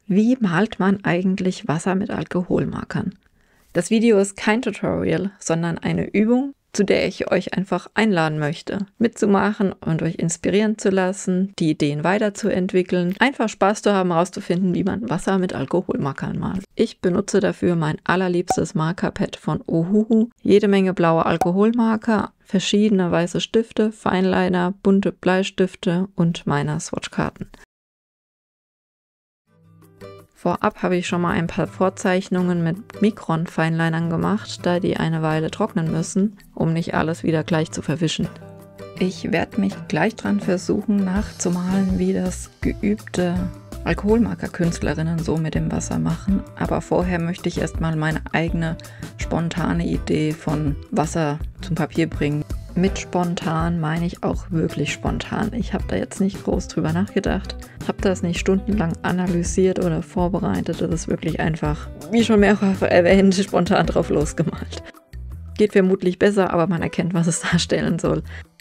Wie malt man eigentlich Wasser mit Alkoholmarkern? Das Video ist kein Tutorial, sondern eine Übung, zu der ich euch einfach einladen möchte, mitzumachen und euch inspirieren zu lassen, die Ideen weiterzuentwickeln, einfach Spaß zu haben, herauszufinden, wie man Wasser mit Alkoholmarkern malt. Ich benutze dafür mein allerliebstes Markerpad von Ohuhu, jede Menge blaue Alkoholmarker, verschiedene weiße Stifte, Fineliner, bunte Bleistifte und meine Swatchkarten. Vorab habe ich schon mal ein paar Vorzeichnungen mit Mikron-Finelinern gemacht, da die eine Weile trocknen müssen, um nicht alles wieder gleich zu verwischen. Ich werde mich gleich dran versuchen nachzumalen, wie das geübte Alkoholmarker-Künstlerinnen so mit dem Wasser machen, aber vorher möchte ich erstmal meine eigene spontane Idee von Wasser zum Papier bringen. Mit spontan meine ich auch wirklich spontan. Ich habe da jetzt nicht groß drüber nachgedacht, habe das nicht stundenlang analysiert oder vorbereitet. Das ist wirklich einfach, wie schon mehrfach erwähnt, spontan drauf losgemalt. Geht vermutlich besser, aber man erkennt, was es darstellen soll.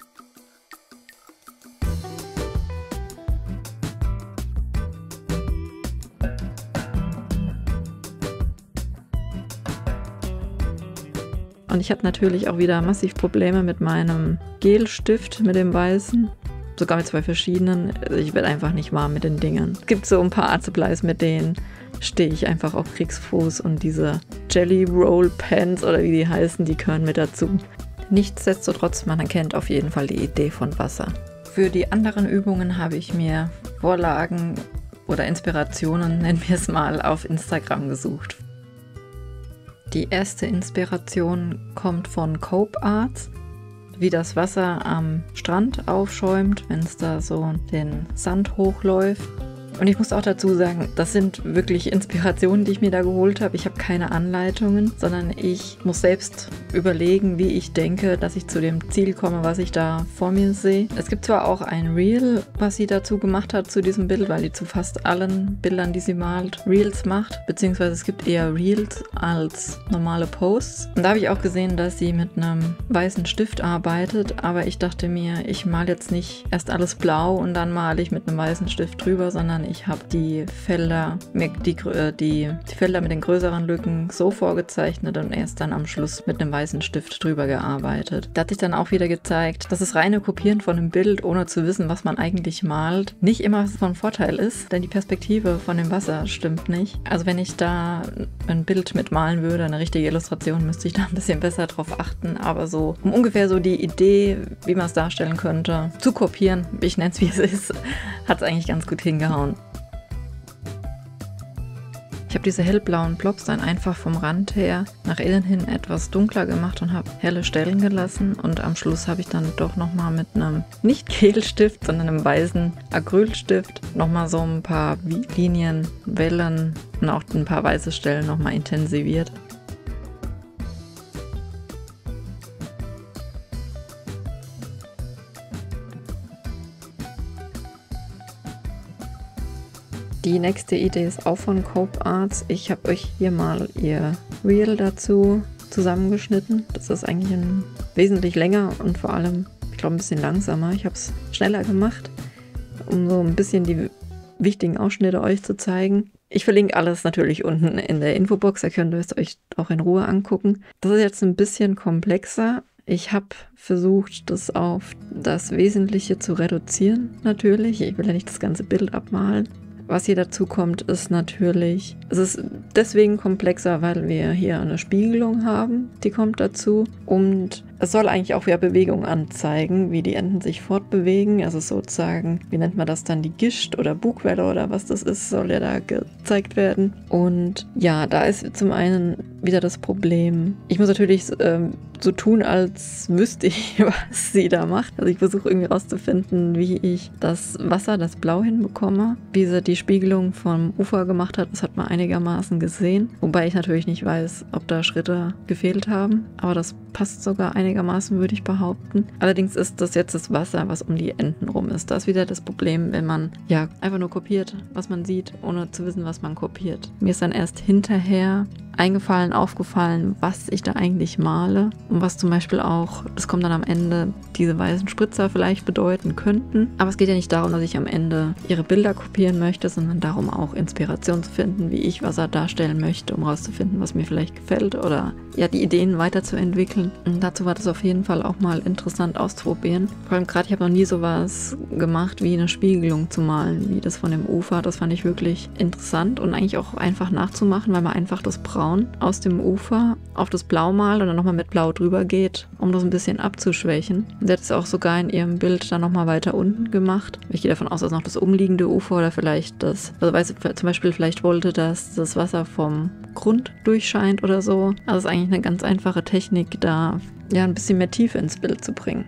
Und ich hatte natürlich auch wieder massiv Probleme mit meinem Gelstift, mit dem weißen. Sogar mit 2 verschiedenen. Ich werde einfach nicht warm mit den Dingern. Es gibt so ein paar Art Supplies, mit denen stehe ich einfach auf Kriegsfuß. Und diese Jelly Roll Pens oder wie die heißen, die gehören mit dazu. Nichtsdestotrotz, man erkennt auf jeden Fall die Idee von Wasser. Für die anderen Übungen habe ich mir Vorlagen oder Inspirationen, nennen wir es mal, auf Instagram gesucht. Die erste Inspiration kommt von Cope Arts, wie das Wasser am Strand aufschäumt, wenn es da so den Sand hochläuft. Und ich muss auch dazu sagen, das sind wirklich Inspirationen, die ich mir da geholt habe. Ich habe keine Anleitungen, sondern ich muss selbst überlegen, wie ich denke, dass ich zu dem Ziel komme, was ich da vor mir sehe. Es gibt zwar auch ein Reel, was sie dazu gemacht hat, zu diesem Bild, weil die zu fast allen Bildern, die sie malt, Reels macht. Beziehungsweise es gibt eher Reels als normale Posts. Und da habe ich auch gesehen, dass sie mit einem weißen Stift arbeitet. Aber ich dachte mir, ich male jetzt nicht erst alles blau und dann male ich mit einem weißen Stift drüber, sondern ich habe die Felder mit den größeren Lücken so vorgezeichnet und erst dann am Schluss mit einem weißen Stift drüber gearbeitet. Da hat sich dann auch wieder gezeigt, dass das reine Kopieren von einem Bild, ohne zu wissen, was man eigentlich malt, nicht immer von Vorteil ist, denn die Perspektive von dem Wasser stimmt nicht. Also wenn ich da ein Bild mitmalen würde, eine richtige Illustration, müsste ich da ein bisschen besser drauf achten, aber so, um ungefähr so die Idee, wie man es darstellen könnte, zu kopieren, ich nenne es wie es ist, hat es eigentlich ganz gut hingehauen. Ich habe diese hellblauen Blobs dann einfach vom Rand her nach innen hin etwas dunkler gemacht und habe helle Stellen gelassen. Und am Schluss habe ich dann doch nochmal mit einem nicht Gelstift, sondern einem weißen Acrylstift nochmal so ein paar Linien, Wellen und auch ein paar weiße Stellen nochmal intensiviert. Die nächste Idee ist auch von Cope Arts. Ich habe euch hier mal ihr Reel dazu zusammengeschnitten. Das ist eigentlich wesentlich länger und vor allem, ich glaube, ein bisschen langsamer. Ich habe es schneller gemacht, um so ein bisschen die wichtigen Ausschnitte euch zu zeigen. Ich verlinke alles natürlich unten in der Infobox, da könnt ihr es euch auch in Ruhe angucken. Das ist jetzt ein bisschen komplexer. Ich habe versucht, das auf das Wesentliche zu reduzieren, natürlich. Ich will ja nicht das ganze Bild abmalen. Was hier dazu kommt, ist natürlich, es ist deswegen komplexer, weil wir hier eine Spiegelung haben, die kommt dazu. Und es soll eigentlich auch wieder Bewegung anzeigen, wie die Enten sich fortbewegen. Also sozusagen, wie nennt man das dann, die Gischt oder Bugwelle oder was das ist, soll ja da gezeigt werden. Und ja, da ist zum einen wieder das Problem, ich muss natürlich so tun, als wüsste ich, was sie da macht. Also ich versuche irgendwie rauszufinden, wie ich das Wasser, das Blau hinbekomme. Wie sie die Spiegelung vom Ufer gemacht hat, das hat man einigermaßen gesehen. Wobei ich natürlich nicht weiß, ob da Schritte gefehlt haben. Aber das passt sogar einigermaßen, würde ich behaupten. Allerdings ist das jetzt das Wasser, was um die Enden rum ist. Da ist wieder das Problem, wenn man ja einfach nur kopiert, was man sieht, ohne zu wissen, was man kopiert. Mir ist dann erst hinterher eingefallen, aufgefallen, was ich da eigentlich male und was zum Beispiel auch, das kommt dann am Ende, diese weißen Spritzer vielleicht bedeuten könnten. Aber es geht ja nicht darum, dass ich am Ende ihre Bilder kopieren möchte, sondern darum auch Inspiration zu finden, wie ich Wasser darstellen möchte, um rauszufinden, was mir vielleicht gefällt oder ja, die Ideen weiterzuentwickeln. Und dazu war das auf jeden Fall auch mal interessant auszuprobieren. Vor allem gerade, ich habe noch nie sowas gemacht, wie eine Spiegelung zu malen, wie das von dem Ufer. Das fand ich wirklich interessant und eigentlich auch einfach nachzumachen, weil man einfach das Braun aus dem Ufer auf das Blau malt und dann nochmal mit Blau drüber geht, um das ein bisschen abzuschwächen. Sie hat es auch sogar in ihrem Bild dann nochmal weiter unten gemacht. Ich gehe davon aus, dass noch das umliegende Ufer oder vielleicht das, also weiß ich, zum Beispiel vielleicht wollte, dass das Wasser vom Grund durchscheint oder so. Also es ist eigentlich eine ganz einfache Technik, da ja ein bisschen mehr Tiefe ins Bild zu bringen.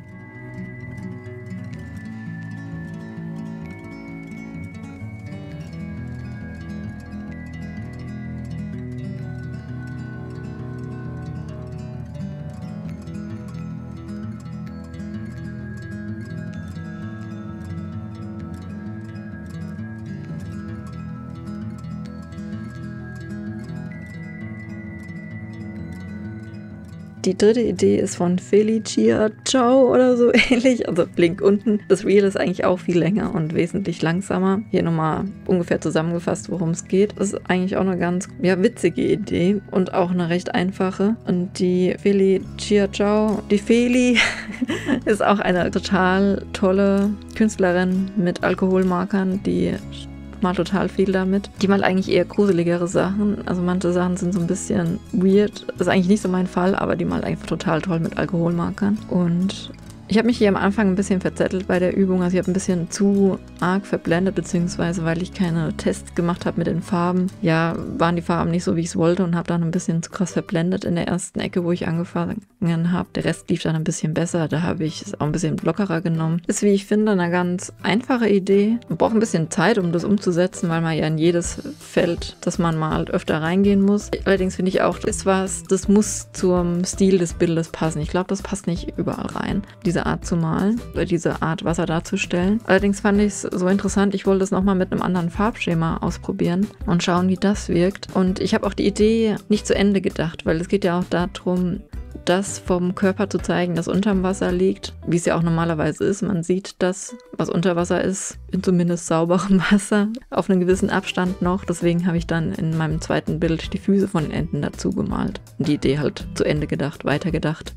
Die dritte Idee ist von Felicia Ciao oder so ähnlich. Also Link unten. Das Reel ist eigentlich auch viel länger und wesentlich langsamer. Hier nochmal ungefähr zusammengefasst, worum es geht. Das ist eigentlich auch eine ganz witzige Idee und auch eine recht einfache. Und die Felicia Ciao, die Feli, ist auch eine total tolle Künstlerin mit Alkoholmarkern, die mal total viel damit. Die malt eigentlich eher gruseligere Sachen. Also manche Sachen sind so ein bisschen weird. Das ist eigentlich nicht so mein Fall, aber die malt einfach total toll mit Alkoholmarkern. Und ich habe mich hier am Anfang ein bisschen verzettelt bei der Übung. Also ich habe ein bisschen zu arg verblendet, beziehungsweise weil ich keine Tests gemacht habe mit den Farben. Ja, waren die Farben nicht so, wie ich es wollte und habe dann ein bisschen zu krass verblendet in der ersten Ecke, wo ich angefangen habe. Der Rest lief dann ein bisschen besser. Da habe ich es auch ein bisschen lockerer genommen. Ist, wie ich finde, eine ganz einfache Idee. Man braucht ein bisschen Zeit, um das umzusetzen, weil man ja in jedes Feld, das man malt, öfter reingehen muss. Allerdings finde ich auch, das muss zum Stil des Bildes passen. Ich glaube, das passt nicht überall rein. Diese Art zu malen oder diese Art Wasser darzustellen. Allerdings fand ich es so interessant, ich wollte es nochmal mit einem anderen Farbschema ausprobieren und schauen, wie das wirkt. Und ich habe auch die Idee nicht zu Ende gedacht, weil es geht ja auch darum, das vom Körper zu zeigen, das unterm Wasser liegt, wie es ja auch normalerweise ist. Man sieht das, was unter Wasser ist, in zumindest sauberem Wasser, auf einen gewissen Abstand noch. Deswegen habe ich dann in meinem zweiten Bild die Füße von den Enten dazu gemalt. Und die Idee halt zu Ende gedacht, weitergedacht.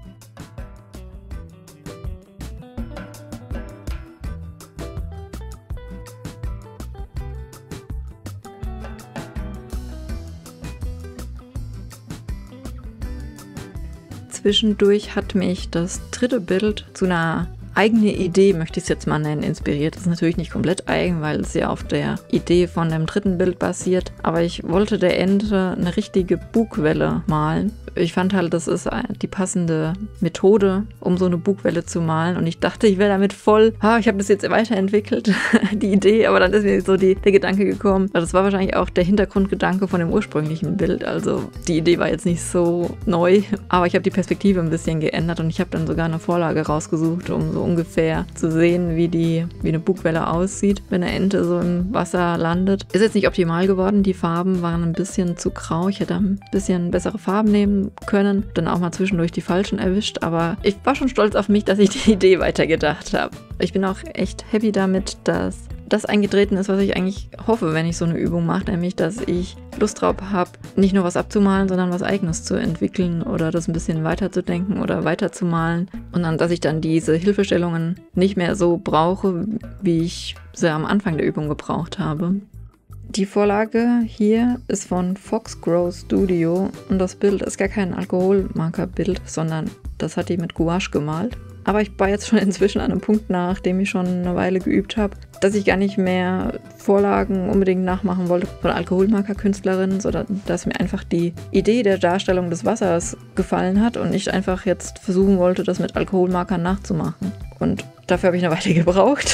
Zwischendurch hat mich das dritte Bild zu einer eigenen Idee, möchte ich es jetzt mal nennen, inspiriert. Das ist natürlich nicht komplett eigen, weil es ja auf der Idee von dem dritten Bild basiert. Aber ich wollte der Ente eine richtige Bugwelle malen. Ich fand halt, das ist die passende Methode, um so eine Bugwelle zu malen. Und ich dachte, ich wäre damit voll, ich habe das jetzt weiterentwickelt, die Idee. Aber dann ist mir so der Gedanke gekommen. Das war wahrscheinlich auch der Hintergrundgedanke von dem ursprünglichen Bild. Also die Idee war jetzt nicht so neu. Aber ich habe die Perspektive ein bisschen geändert und ich habe dann sogar eine Vorlage rausgesucht, um so ungefähr zu sehen, wie eine Bugwelle aussieht, wenn eine Ente so im Wasser landet. Ist jetzt nicht optimal geworden. Die Farben waren ein bisschen zu grau. Ich hätte ein bisschen bessere Farben nehmen können. Dann auch mal zwischendurch die falschen erwischt. Aber ich war schon stolz auf mich, dass ich die Idee weitergedacht habe. Ich bin auch echt happy damit, dass das eingetreten ist, was ich eigentlich hoffe, wenn ich so eine Übung mache, nämlich, dass ich Lust drauf habe, nicht nur was abzumalen, sondern was Eigenes zu entwickeln oder das ein bisschen weiterzudenken oder weiterzumalen und dann, dass ich dann diese Hilfestellungen nicht mehr so brauche, wie ich sie am Anfang der Übung gebraucht habe. Die Vorlage hier ist von Foxgrow Studio und das Bild ist gar kein Alkoholmarkerbild, sondern das hat die mit Gouache gemalt. Aber ich war jetzt schon inzwischen an einem Punkt, nachdem ich schon eine Weile geübt habe, dass ich gar nicht mehr Vorlagen unbedingt nachmachen wollte von Alkoholmarker-Künstlerinnen, sondern dass mir einfach die Idee der Darstellung des Wassers gefallen hat und ich einfach jetzt versuchen wollte, das mit Alkoholmarkern nachzumachen. Und dafür habe ich eine Weile gebraucht.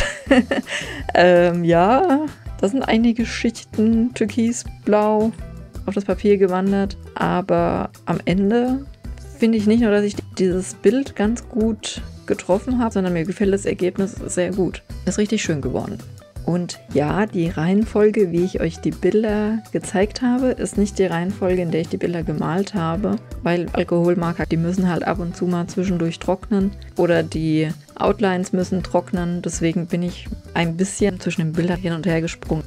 Das sind einige Schichten türkisblau auf das Papier gewandert, aber am Ende finde ich nicht nur, dass ich dieses Bild ganz gut getroffen habe, sondern mir gefällt das Ergebnis sehr gut. Ist richtig schön geworden. Und ja, die Reihenfolge, wie ich euch die Bilder gezeigt habe, ist nicht die Reihenfolge, in der ich die Bilder gemalt habe, weil Alkoholmarker, die müssen halt ab und zu mal zwischendurch trocknen oder die Outlines müssen trocknen, deswegen bin ich ein bisschen zwischen den Bildern hin und her gesprungen.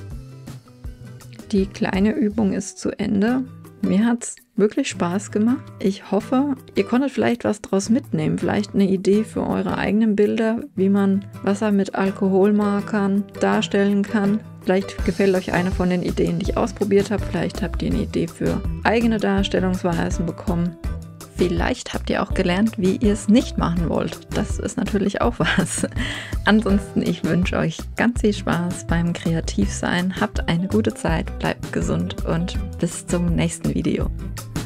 Die kleine Übung ist zu Ende. Mir hat es wirklich Spaß gemacht. Ich hoffe, ihr konntet vielleicht was draus mitnehmen. Vielleicht eine Idee für eure eigenen Bilder, wie man Wasser mit Alkoholmarkern darstellen kann. Vielleicht gefällt euch eine von den Ideen, die ich ausprobiert habe. Vielleicht habt ihr eine Idee für eigene Darstellungsweisen bekommen. Vielleicht habt ihr auch gelernt, wie ihr es nicht machen wollt. Das ist natürlich auch was. Ansonsten, ich wünsche euch ganz viel Spaß beim Kreativsein. Habt eine gute Zeit, bleibt gesund und bis zum nächsten Video.